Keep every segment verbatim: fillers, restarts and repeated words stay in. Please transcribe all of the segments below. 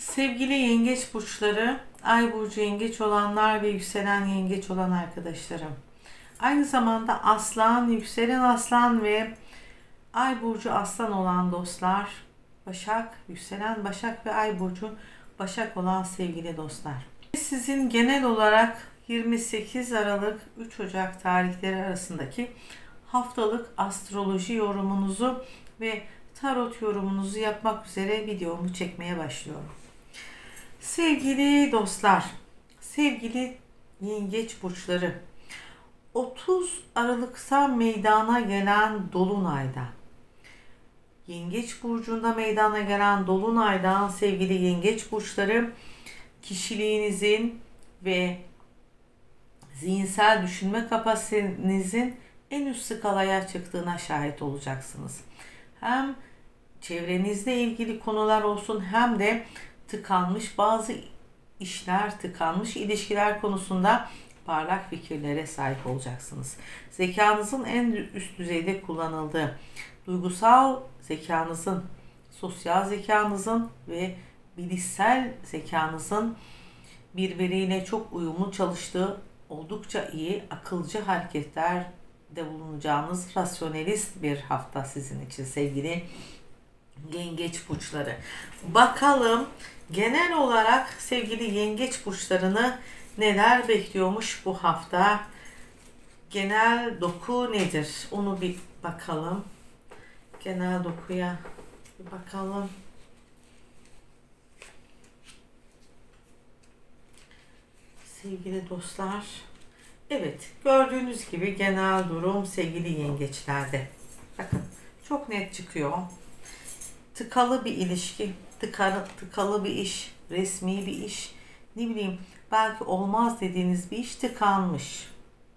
Sevgili yengeç burçları, ay burcu yengeç olanlar ve yükselen yengeç olan arkadaşlarım. Aynı zamanda aslan, yükselen aslan ve ay burcu aslan olan dostlar, Başak, yükselen Başak ve ay burcu Başak olan sevgili dostlar. Sizin genel olarak yirmi sekiz Aralık üç Ocak tarihleri arasındaki haftalık astroloji yorumunuzu ve tarot yorumunuzu yapmak üzere videomu çekmeye başlıyorum. Sevgili dostlar, sevgili yengeç burçları, otuz Aralık'ta meydana gelen dolunayda, yengeç burcunda meydana gelen dolunaydan sevgili yengeç burçları, kişiliğinizin ve zihinsel düşünme kapasitenizin en üst skalaya çıktığına şahit olacaksınız. Hem çevrenizle ilgili konular olsun hem de tıkanmış bazı işler, tıkanmış ilişkiler konusunda parlak fikirlere sahip olacaksınız. Zekanızın en üst düzeyde kullanıldığı, duygusal zekanızın, sosyal zekanızın ve bilişsel zekanızın birbiriyle çok uyumlu çalıştığı oldukça iyi, akılcı hareketlerde bulunacağınız rasyonelist bir hafta sizin için sevgili yengeç burçları. Bakalım genel olarak sevgili yengeç burçlarını neler bekliyormuş bu hafta? Genel doku nedir? Onu bir bakalım. Genel dokuya bir bakalım. Sevgili dostlar. Evet, gördüğünüz gibi genel durum sevgili yengeçlerde. Bakın çok net çıkıyor. Tıkalı bir ilişki, tıkalı, tıkalı bir iş, resmi bir iş, ne bileyim belki olmaz dediğiniz bir iş tıkanmış.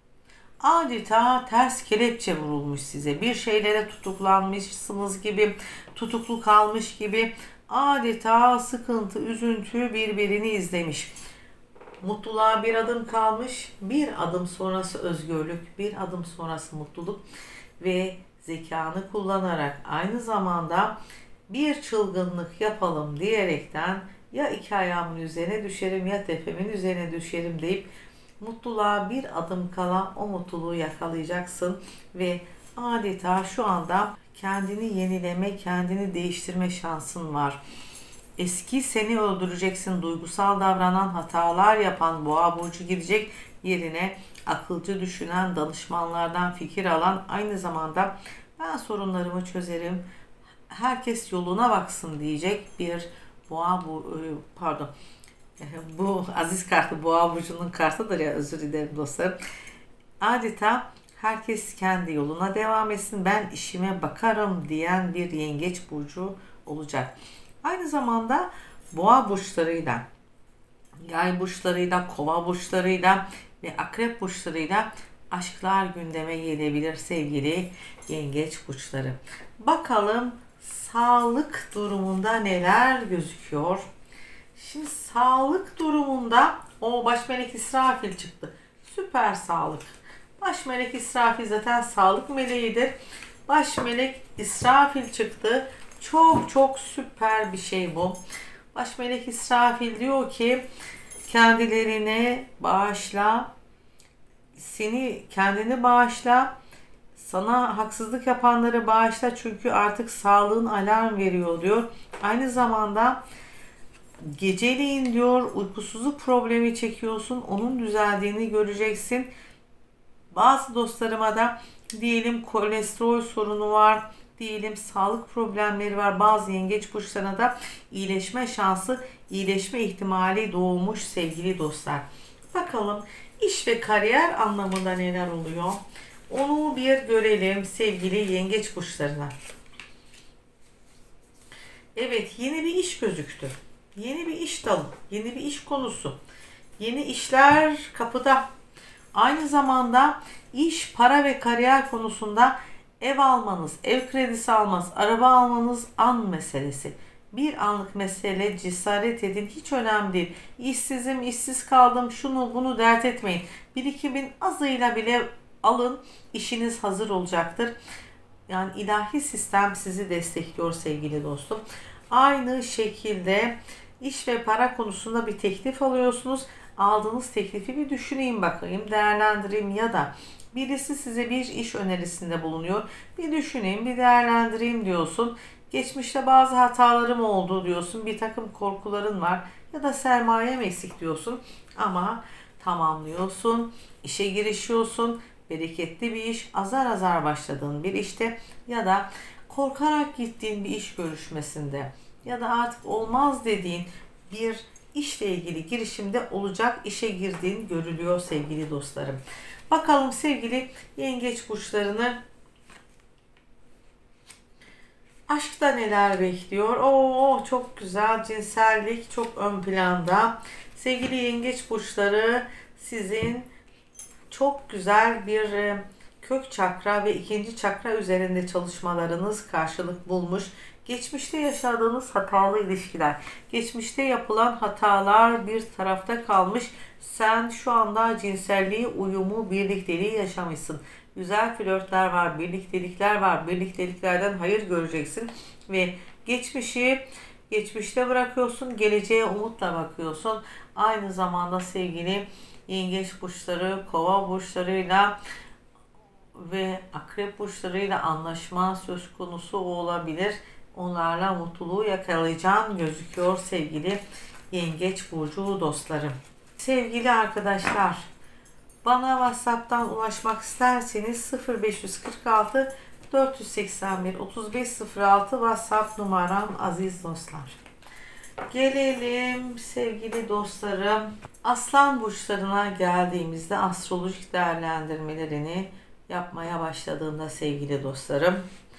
Adeta ters kelepçe vurulmuş size. Bir şeylere tutuklanmışsınız gibi, tutuklu kalmış gibi adeta sıkıntı, üzüntü birbirini izlemiş. Mutluluğa bir adım kalmış, bir adım sonrası özgürlük, bir adım sonrası mutluluk ve zekanı kullanarak aynı zamanda bir çılgınlık yapalım diyerekten ya iki ayağımın üzerine düşerim ya tepemin üzerine düşerim deyip mutluluğa bir adım kala o mutluluğu yakalayacaksın ve adeta şu anda kendini yenileme, kendini değiştirme şansın var. Eski seni öldüreceksin, duygusal davranan, hatalar yapan boğa burcu gidecek, yerine akılcı düşünen, danışmanlardan fikir alan, aynı zamanda ben sorunlarımı çözerim, herkes yoluna baksın diyecek bir boğa bu pardon bu aziz kartı boğa burcunun kartıdır ya, özür dilerim dostlarım. Adeta herkes kendi yoluna devam etsin, ben işime bakarım diyen bir yengeç burcu olacak. Aynı zamanda boğa burçlarıyla, yay burçlarıyla, kova burçlarıyla ve akrep burçlarıyla aşklar gündeme gelebilir sevgili yengeç burçları. Bakalım sağlık durumunda neler gözüküyor? Şimdi sağlık durumunda o baş melek İsrafil çıktı. Süper sağlık. Baş melek İsrafil zaten sağlık meleğidir. Baş melek İsrafil çıktı. Çok çok süper bir şey bu. Baş melek İsrafil diyor ki kendilerine bağışla, seni kendini bağışla, sana haksızlık yapanları bağışla çünkü artık sağlığın alarm veriyor diyor. Aynı zamanda geceleyin diyor uykusuzluk problemi çekiyorsun, onun düzeldiğini göreceksin. Bazı dostlarıma da diyelim kolesterol sorunu var, diyelim sağlık problemleri var. Bazı yengeç burçlarına da iyileşme şansı, iyileşme ihtimali doğmuş sevgili dostlar. Bakalım iş ve kariyer anlamında neler oluyor? Onu bir görelim sevgili yengeç burçlarına. Evet, yeni bir iş gözüktü. Yeni bir iş dalı, yeni bir iş konusu. Yeni işler kapıda. Aynı zamanda iş, para ve kariyer konusunda ev almanız, ev kredisi almanız, araba almanız an meselesi. Bir anlık mesele, cesaret edin, hiç önemli değil. İşsizim, işsiz kaldım, şunu bunu dert etmeyin. Birikimin azıyla bile alın, işiniz hazır olacaktır. Yani ilahi sistem sizi destekliyor sevgili dostum. Aynı şekilde İş ve para konusunda bir teklif alıyorsunuz. Aldığınız teklifi bir düşüneyim bakayım, değerlendireyim ya da birisi size bir iş önerisinde bulunuyor. Bir düşüneyim, bir değerlendireyim diyorsun. Geçmişte bazı hatalarım oldu diyorsun. Bir takım korkuların var ya da sermayem eksik diyorsun. Ama tamamlıyorsun, işe girişiyorsun. Bereketli bir iş, azar azar başladığın bir işte ya da korkarak gittiğin bir iş görüşmesinde ya da artık olmaz dediğin bir işle ilgili girişimde olacak, işe girdiğin görülüyor sevgili dostlarım. Bakalım sevgili yengeç burçlarını aşkta neler bekliyor? Oo, çok güzel, cinsellik çok ön planda. Sevgili yengeç burçları, sizin çok güzel bir e, kök çakra ve ikinci çakra üzerinde çalışmalarınız karşılık bulmuş. Geçmişte yaşadığınız hatalı ilişkiler, geçmişte yapılan hatalar bir tarafta kalmış. Sen şu anda cinselliği, uyumu, birlikteliği yaşamışsın. Güzel flörtler var, birliktelikler var. Birlikteliklerden hayır göreceksin ve geçmişi geçmişte bırakıyorsun, geleceğe umutla bakıyorsun. Aynı zamanda sevgili yengeç burçları, kova burçlarıyla ve akrep burçlarıyla anlaşma söz konusu olabilir. Onlarla mutluluğu yakalayacağın gözüküyor sevgili yengeç burcu dostlarım. Sevgili arkadaşlar, bana WhatsApp'tan ulaşmak isterseniz sıfır beş kırk altı dört yüz seksen bir otuz beş sıfır altı WhatsApp numaram aziz dostlar. Gelelim sevgili dostlarım, Aslan burçlarına geldiğimizde astrolojik değerlendirmelerini yapmaya başladığımda sevgili dostlarım,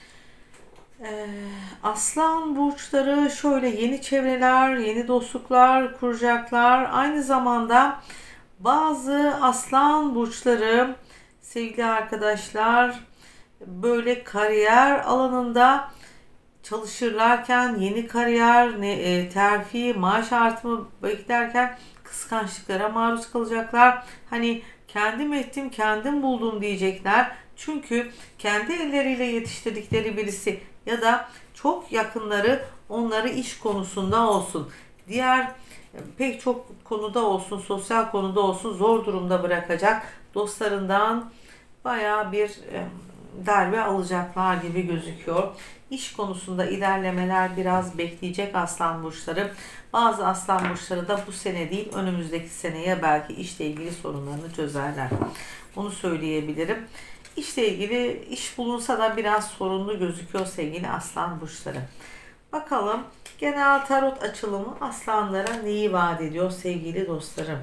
Ee, Aslan burçları şöyle yeni çevreler, yeni dostluklar kuracaklar. Aynı zamanda bazı aslan burçları sevgili arkadaşlar böyle kariyer alanında çalışırlarken yeni kariyer, ne, e, terfi, maaş artımı beklerken kıskançlıklara maruz kalacaklar. Hani kendim ettim, kendim buldum diyecekler. Çünkü kendi elleriyle yetiştirdikleri birisi ya da çok yakınları onları iş konusunda olsun, diğer pek çok konuda olsun, sosyal konuda olsun zor durumda bırakacak dostlarından bayağı bir darbe alacaklar gibi gözüküyor. İş konusunda ilerlemeler biraz bekleyecek aslan burçları. Bazı aslan burçları da bu sene değil önümüzdeki seneye belki işle ilgili sorunlarını çözerler. Onu söyleyebilirim. İşle ilgili iş bulunsa da biraz sorunlu gözüküyor sevgili aslan burçları. Bakalım genel tarot açılımı aslanlara neyi vaat ediyor sevgili dostlarım?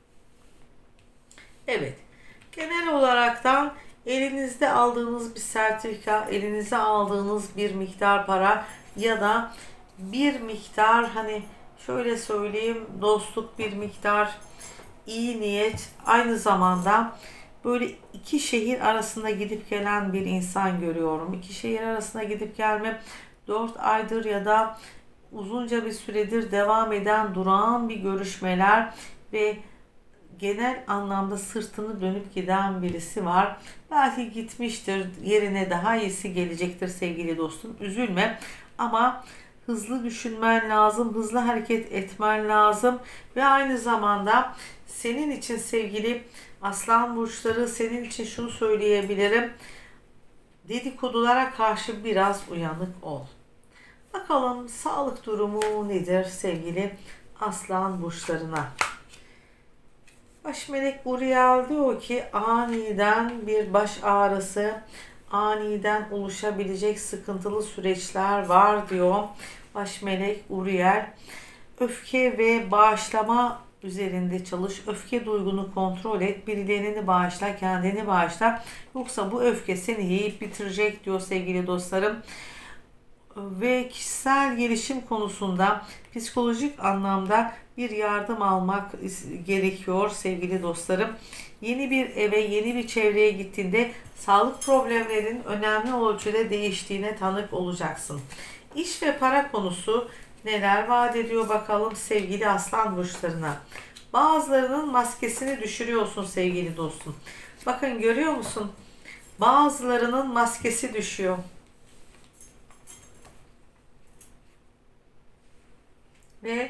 Evet, genel olaraktan elinizde aldığınız bir sertifika, elinize aldığınız bir miktar para ya da bir miktar, hani şöyle söyleyeyim, dostluk, bir miktar iyi niyet, aynı zamanda böyle iki şehir arasında gidip gelen bir insan görüyorum. İki şehir arasında gidip gelme dört aydır ya da uzunca bir süredir devam eden durağan bir görüşmeler ve genel anlamda sırtını dönüp giden birisi var. Belki gitmiştir, yerine daha iyisi gelecektir sevgili dostum. Üzülme ama hızlı düşünmen lazım, hızlı hareket etmen lazım ve aynı zamanda senin için sevgili aslan burçları, senin için şunu söyleyebilirim. Dedikodulara karşı biraz uyanık ol. Bakalım sağlık durumu nedir sevgili aslan burçlarına? Baş melek Uriel diyor ki aniden bir baş ağrısı, aniden oluşabilecek sıkıntılı süreçler var diyor. Baş melek Uriel, öfke ve bağışlama üzerinde çalış. Öfke duygunu kontrol et. Birilerini bağışla, kendini bağışla. Yoksa bu öfke seni yiyip bitirecek diyor sevgili dostlarım. Ve kişisel gelişim konusunda psikolojik anlamda bir yardım almak gerekiyor sevgili dostlarım. Yeni bir eve, yeni bir çevreye gittiğinde sağlık problemlerinin önemli ölçüde değiştiğine tanık olacaksın. İş ve para konusu neler vaat ediyor bakalım sevgili aslan burçlarına. Bazılarının maskesini düşürüyorsun sevgili dostum. Bakın görüyor musun? Bazılarının maskesi düşüyor. Ve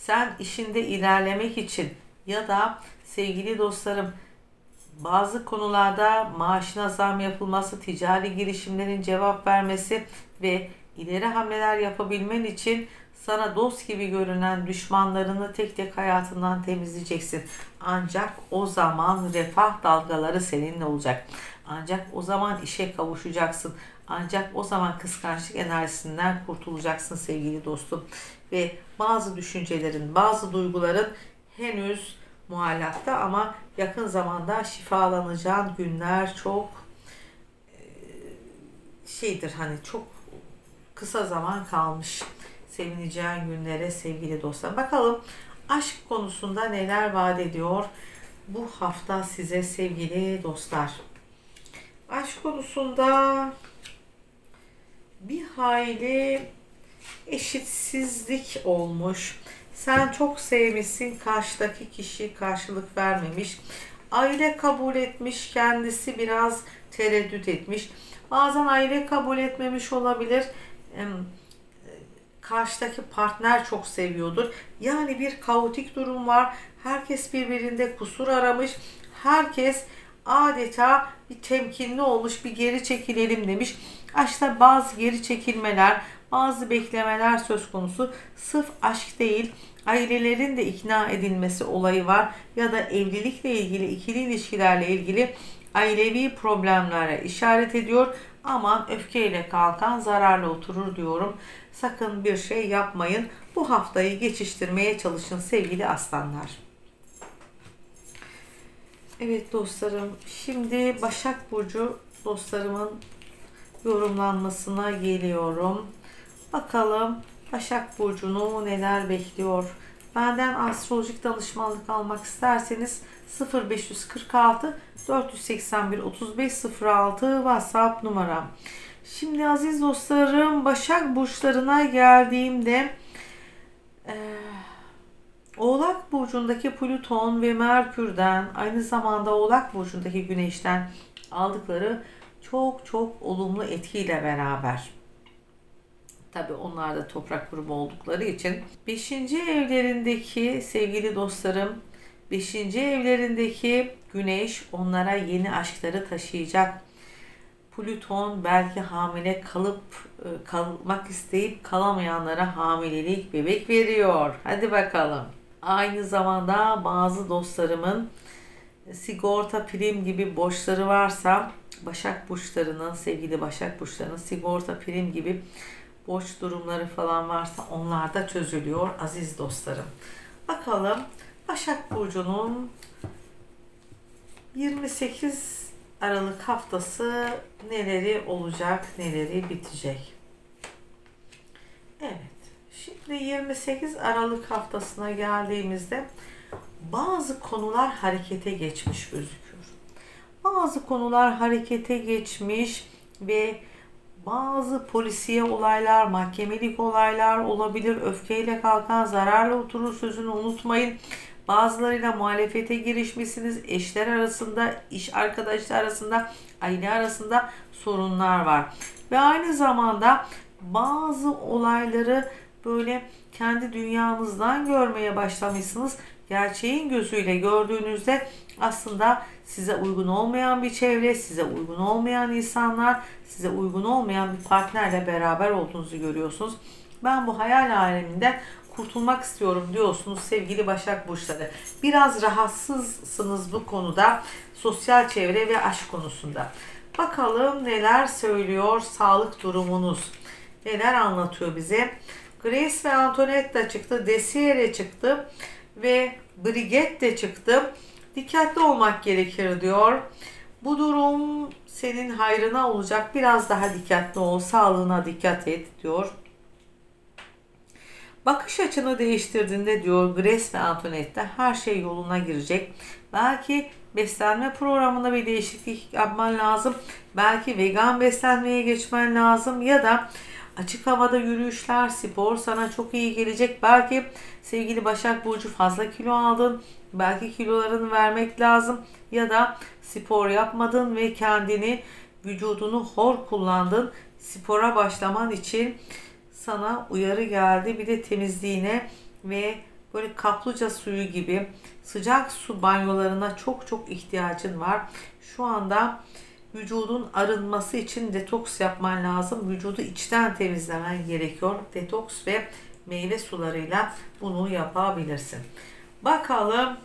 sen işinde ilerlemek için ya da sevgili dostlarım bazı konularda maaşına zam yapılması, ticari girişimlerin cevap vermesi ve ileri hamleler yapabilmen için sana dost gibi görünen düşmanlarını tek tek hayatından temizleyeceksin. Ancak o zaman refah dalgaları seninle olacak. Ancak o zaman işe kavuşacaksın. Ancak o zaman kıskançlık enerjisinden kurtulacaksın sevgili dostum. Ve bazı düşüncelerin, bazı duyguların henüz muallakta ama yakın zamanda şifalanacağın günler çok şeydir, hani çok kısa zaman kalmış sevineceğin günlere sevgili dostlar. Bakalım aşk konusunda neler vaat ediyor bu hafta size sevgili dostlar. Aşk konusunda bir hayli eşitsizlik olmuş. Sen çok sevmişsin, karşıdaki kişi karşılık vermemiş. Aile kabul etmiş, kendisi biraz tereddüt etmiş. Bazen aile kabul etmemiş olabilir. Karşıdaki partner çok seviyordur. Yani bir kaotik durum var. Herkes birbirinde kusur aramış. Herkes adeta bir temkinli olmuş, bir geri çekilelim demiş. Aşkta bazı geri çekilmeler, bazı beklemeler söz konusu. Sırf aşk değil, ailelerin de ikna edilmesi olayı var. Ya da evlilikle ilgili, ikili ilişkilerle ilgili ailevi problemlere işaret ediyor. Aman öfkeyle kalkan zararlı oturur diyorum. Sakın bir şey yapmayın. Bu haftayı geçiştirmeye çalışın sevgili aslanlar. Evet dostlarım, şimdi Başak Burcu dostlarımın yorumlanmasına geliyorum. Bakalım Başak Burcu'nu neler bekliyor. Benden astrolojik danışmanlık almak isterseniz sıfır beş yüz kırk altı dört yüz seksen bir otuz beş sıfır altı WhatsApp numaram. Şimdi aziz dostlarım, Başak Burçlarına geldiğimde e, Oğlak Burcu'ndaki Plüton ve Merkür'den, aynı zamanda Oğlak Burcu'ndaki Güneş'ten aldıkları çok çok olumlu etkiyle beraber. Tabi onlar da toprak grubu oldukları için beşinci evlerindeki sevgili dostlarım, beşinci evlerindeki Güneş onlara yeni aşkları taşıyacak. Plüton belki hamile kalıp kalmak isteyip kalamayanlara hamilelik bebek veriyor. Hadi bakalım. Aynı zamanda bazı dostlarımın sigorta, prim gibi borçları varsa Başak Burçlarının, sevgili Başak Burçlarının sigorta, prim gibi borç durumları falan varsa onlar da çözülüyor aziz dostlarım. Bakalım Başak Burcu'nun yirmi sekiz Aralık haftası neleri olacak, neleri bitecek? Evet, şimdi yirmi sekiz Aralık haftasına geldiğimizde bazı konular harekete geçmiş gözüküyor. Bazı konular harekete geçmiş ve bazı polisiye olaylar, mahkemelik olaylar olabilir. Öfkeyle kalkan zararla oturur sözünü unutmayın. Bazılarıyla muhalefete girişmişsiniz. Eşler arasında, iş arkadaşlar arasında, aile arasında sorunlar var. Ve aynı zamanda bazı olayları böyle kendi dünyanızdan görmeye başlamışsınız. Gerçeğin gözüyle gördüğünüzde aslında size uygun olmayan bir çevre, size uygun olmayan insanlar, size uygun olmayan bir partnerle beraber olduğunuzu görüyorsunuz. Ben bu hayal aleminden kurtulmak istiyorum diyorsunuz sevgili Başak Burçları. Biraz rahatsızsınız bu konuda, sosyal çevre ve aşk konusunda. Bakalım neler söylüyor sağlık durumunuz. Neler anlatıyor bize? Grace ve Antoinette çıktı, Desire çıktı ve Brigitte çıktı. Dikkatli olmak gerekir diyor. Bu durum senin hayrına olacak. Biraz daha dikkatli ol, sağlığına dikkat et diyor. Bakış açını değiştirdiğinde diyor Grace ve Antoinette'de her şey yoluna girecek. Belki beslenme programında bir değişiklik yapman lazım. Belki vegan beslenmeye geçmen lazım ya da açık havada yürüyüşler, spor sana çok iyi gelecek. Belki sevgili Başak Burcu fazla kilo aldın. Belki kilolarını vermek lazım ya da spor yapmadın ve kendini, vücudunu hor kullandın. Spora başlaman için sana uyarı geldi. Bir de temizliğine ve böyle kaplıca suyu gibi sıcak su banyolarına çok çok ihtiyacın var. Şu anda vücudun arınması için detoks yapman lazım. Vücudu içten temizlemen gerekiyor. Detoks ve meyve sularıyla bunu yapabilirsin. Bakalım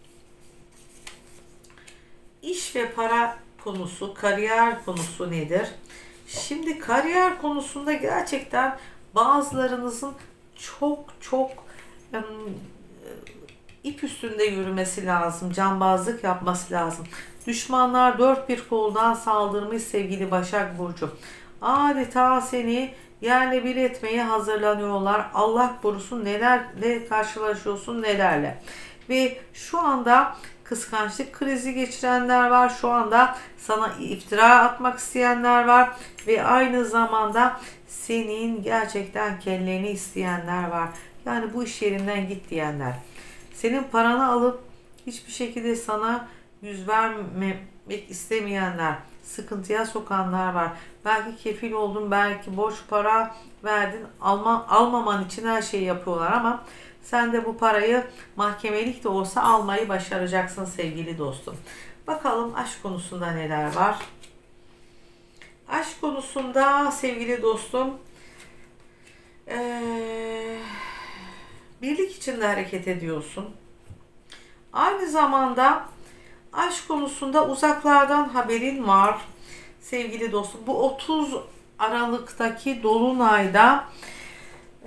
iş ve para konusu, kariyer konusu nedir? Şimdi kariyer konusunda gerçekten bazılarınızın çok çok ım, ip üstünde yürümesi lazım, cambazlık yapması lazım. Düşmanlar dört bir koldan saldırmış sevgili Başak Burcu. Adeta seni yerle bir etmeye hazırlanıyorlar. Allah korusun nelerle karşılaşıyorsun, nelerle. Ve şu anda kıskançlık krizi geçirenler var. Şu anda sana iftira atmak isteyenler var. Ve aynı zamanda senin gerçekten kelleni isteyenler var. Yani bu iş yerinden git diyenler. Senin paranı alıp hiçbir şekilde sana yüz vermemek istemeyenler, sıkıntıya sokanlar var. Belki kefil oldun, belki borç para verdin, alma, almaman için her şeyi yapıyorlar ama sen de bu parayı mahkemelik de olsa almayı başaracaksın sevgili dostum. Bakalım aşk konusunda neler var? Aşk konusunda sevgili dostum, ee, birlik içinde hareket ediyorsun. Aynı zamanda aşk konusunda uzaklardan haberin var sevgili dostum. Bu otuz Aralık'taki dolunayda e,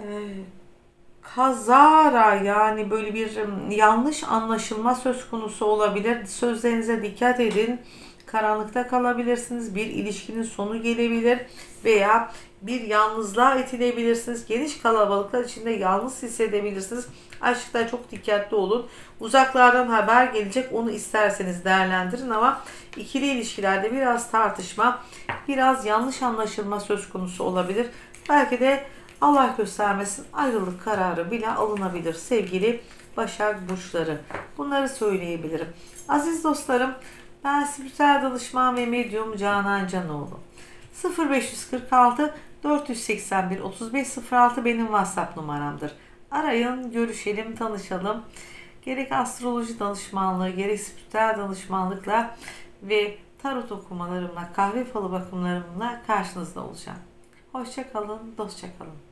kazara yani böyle bir yanlış anlaşılma söz konusu olabilir. Sözlerinize dikkat edin. Karanlıkta kalabilirsiniz. Bir ilişkinin sonu gelebilir veya bir yalnızlığa itilebilirsiniz. Geniş kalabalıklar içinde yalnız hissedebilirsiniz. Aşkta çok dikkatli olun. Uzaklardan haber gelecek. Onu isterseniz değerlendirin ama ikili ilişkilerde biraz tartışma, biraz yanlış anlaşılma söz konusu olabilir. Belki de Allah göstermesin ayrılık kararı bile alınabilir sevgili Başak burçları. Bunları söyleyebilirim. Aziz dostlarım, ben spiritüel danışman ve medyum Canan Canoğlu. sıfır beş kırk altı dört yüz seksen bir otuz beş sıfır altı benim WhatsApp numaramdır. Arayın, görüşelim, tanışalım. Gerek astroloji danışmanlığı, gerek spiritüel danışmanlıkla ve tarot okumalarımla, kahve falı bakımlarımla karşınızda olacağım. Hoşça kalın, dostça kalın.